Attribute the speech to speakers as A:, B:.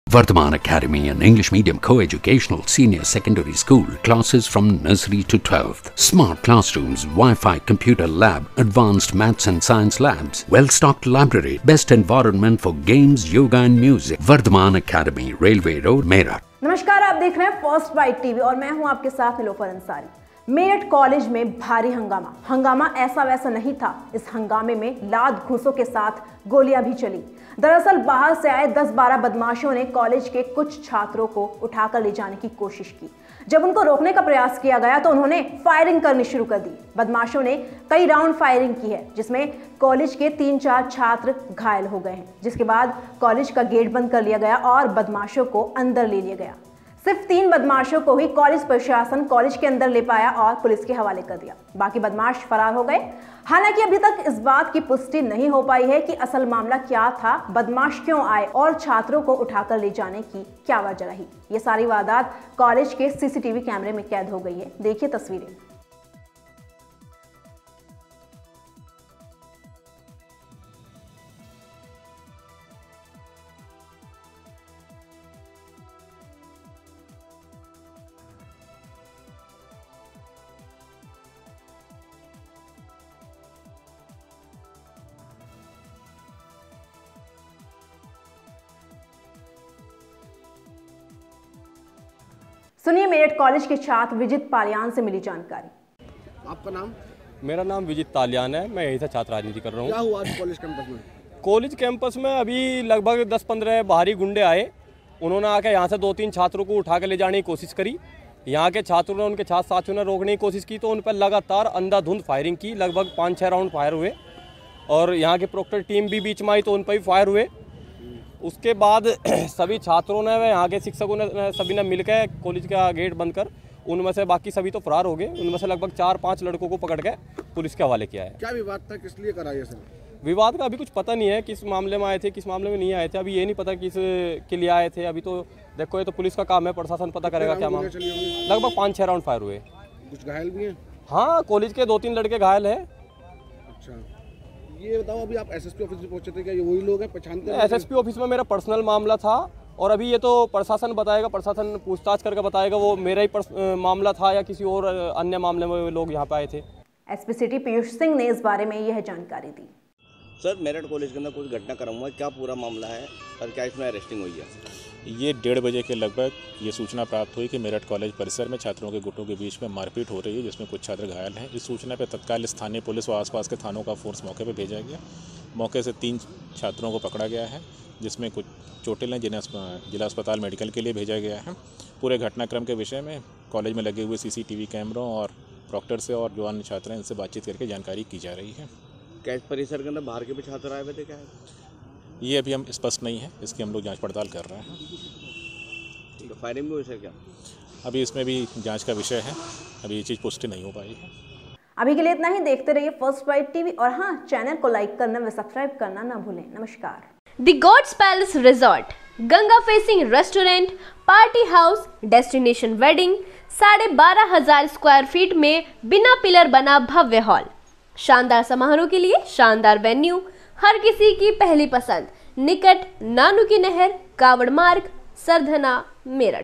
A: Vardhaman Academy, an English medium co-educational senior secondary school, classes from nursery to 12th. Smart classrooms, Wi-Fi computer lab, advanced maths and science labs, well-stocked library, best environment for games, yoga and music. Vardhaman Academy, Railway Road, Meerut.
B: नमस्कार, आप देख रहे हैं first bite TV और मैं हूं आपके साथ निलोफर अंसारी। मेरठ कॉलेज में भारी हंगामा ऐसा वैसा नहीं था। इस हंगामे में लात घूंसों के साथ गोलियां भी चली। दरअसल बाहर से आए 10-12 बदमाशों ने कॉलेज के कुछ छात्रों को उठाकर ले जाने की कोशिश की। जब उनको रोकने का प्रयास किया गया तो उन्होंने फायरिंग करनी शुरू कर दी। बदमाशों ने कई राउंड फायरिंग की है, जिसमें कॉलेज के 3-4 छात्र घायल हो गए हैं, जिसके बाद कॉलेज का गेट बंद कर लिया गया और बदमाशों को अंदर ले लिया गया। सिर्फ 3 बदमाशों को ही कॉलेज प्रशासन कॉलेज के अंदर ले पाया और पुलिस के हवाले कर दिया। बाकी बदमाश फरार हो गए। हालांकि अभी तक इस बात की पुष्टि नहीं हो पाई है कि असल मामला क्या था, बदमाश क्यों आए और छात्रों को उठाकर ले जाने की क्या वजह रही। ये सारी वारदात कॉलेज के सीसीटीवी कैमरे में कैद हो गई है। देखिए तस्वीरें। सुनिए मेरठ कॉलेज के छात्र विजित पालियान से मिली जानकारी।
C: आपका नाम?
D: मेरा नाम विजित तालियान है। मैं यहीं से छात्र राजनीति कर रहा हूँ।
C: क्या हुआ आज कॉलेज कैंपस में?
D: कॉलेज कैंपस में अभी लगभग 10-15 बाहरी गुंडे आए। उन्होंने आके यहाँ से 2-3 छात्रों को उठा के ले जाने की कोशिश करी। यहाँ के छात्रों ने, उनके छात्र साथियों ने रोकने की कोशिश की तो उन पर लगातार अंधाधुंध फायरिंग की। लगभग 5-6 राउंड फायर हुए और यहाँ के प्रोक्टर टीम भी बीच में आई तो उन पर भी फायर हुए। उसके बाद सभी छात्रों ने, यहाँ के शिक्षकों ने, सभी ने मिलकर कॉलेज का गेट बंद कर, उनमें से बाकी सभी तो फरार हो गए। उनमें से लगभग 4-5 लड़कों को पकड़ के पुलिस के हवाले किया है।
C: क्या विवाद था, किस लिए करा ये सब?
D: विवाद का अभी कुछ पता नहीं है, किस मामले में आए थे, किस मामले में नहीं आए थे। अभी ये नहीं पता किस के लिए आए थे। अभी तो देखो, ये तो पुलिस का काम है, प्रशासन पता करेगा क्या मामला। लगभग 5-6 राउंड फायर हुए।
C: कुछ घायल भी हैं?
D: हाँ, कॉलेज के 2-3 लड़के घायल है।
C: अच्छा, ये बताओ, अभी आप एसएसपी ऑफिस में पहुंचे थे, क्या ये वही लोग हैं, पहचानते हैं?
D: एसएसपी ऑफिस में मेरा पर्सनल मामला था और अभी ये तो प्रशासन बताएगा, प्रशासन पूछताछ करके बताएगा वो मेरा ही मामला था या किसी और अन्य मामले में लोग यहाँ पे आए थे।
B: एसपी सिटी पीयूष सिंह ने इस बारे में यह जानकारी दी।
E: सर, मेरठ कॉलेज के अंदर कुछ घटनाक्रम हुआ है, क्या पूरा मामला है और क्या इसमें अरेस्टिंग हुई है?
F: ये 1:30 बजे के लगभग ये सूचना प्राप्त हुई कि मेरठ कॉलेज परिसर में छात्रों के गुटों के बीच में मारपीट हो रही है, जिसमें कुछ छात्र घायल हैं। इस सूचना पर तत्काल स्थानीय पुलिस व आसपास के थानों का फोर्स मौके पर भेजा गया। मौके से 3 छात्रों को पकड़ा गया है, जिसमें कुछ चोटिल हैं, जिन्हें जिला अस्पताल मेडिकल के लिए भेजा गया है। पूरे घटनाक्रम के विषय में कॉलेज में लगे हुए सीसीटीवी कैमरों और प्रॉक्टर से और जो अन्य छात्र हैं इनसे बातचीत करके जानकारी की जा रही है।
E: क्या इस परिसर के अंदर बाहर के भी छात्र आए हुए थे क्या?
F: ये अभी हम स्पष्ट नहीं है, इसकी हम लोग जांच पड़ताल कर रहे हैं।
E: तो फायरिंग भी हुई सर क्या?
F: अभी इसमें भी जांच का विषय है, अभी ये चीज़ पुष्टि नहीं हो पाई है।
B: अभी के लिए इतना ही। देखते रहिए फर्स्ट बाइट टीवी और हाँ, चैनल को लाइक करना व सब्सक्राइब करना ना भूलें। नमस्कार।
G: The gods palace resort, Ganga facing restaurant, party house, destination wedding, 12,500 square feet में बिना पिलर बना भव्य हॉल, शानदार समारोह के लिए शानदार वेन्यू, हर किसी की पहली पसंद, निकट नानू की नहर, कावड़ मार्ग, सरधना, मेरठ।